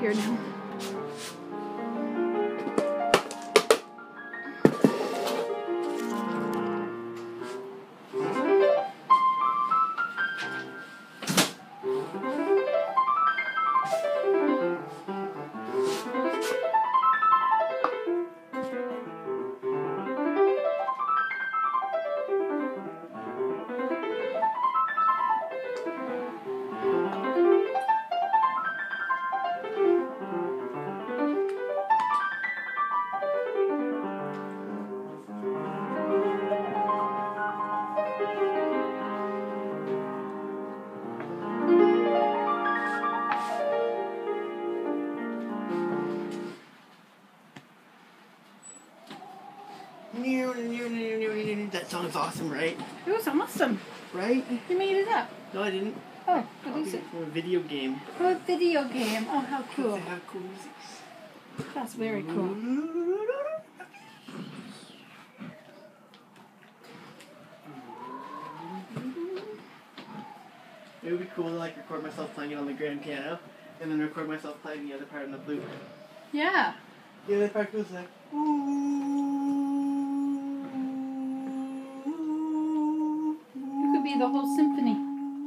here now. That song's awesome, right? It was awesome. Right? You made it up. No, I didn't. Oh, what is it? From a video game. Oh, a video game. Oh, how cool. They have cool music. That's very cool. It would be cool to like record myself playing it on the grand piano and then record myself playing the other part on the flute. Yeah. The other part goes like, You could be the whole symphony.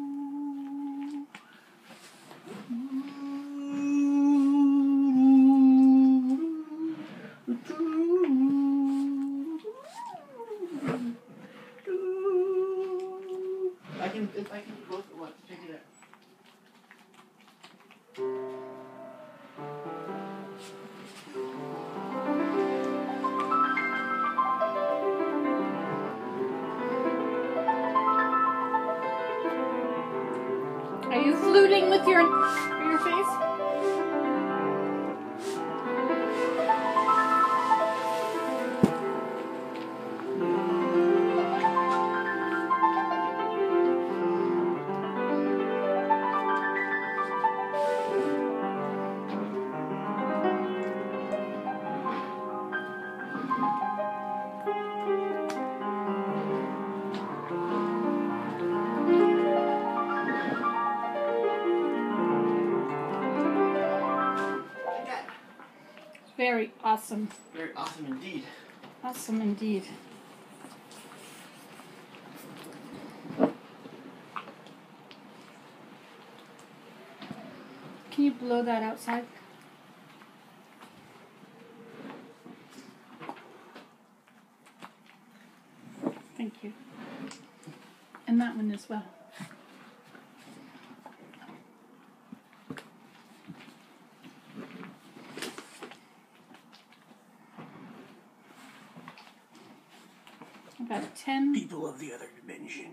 If I can both at once, check it out. Are you fluting with your face? Very awesome. Very awesome indeed. Awesome indeed. Can you blow that outside? Thank you. And that one as well. About 10. People of the other dimension.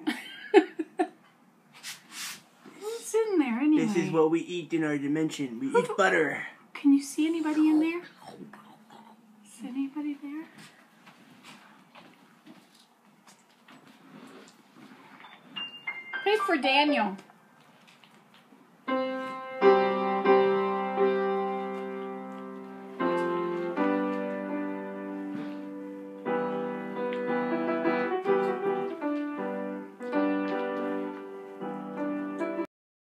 Who's in there anyway? This is what we eat in our dimension. We eat butter. Can you see anybody in there? Is anybody there? Pray for Daniel.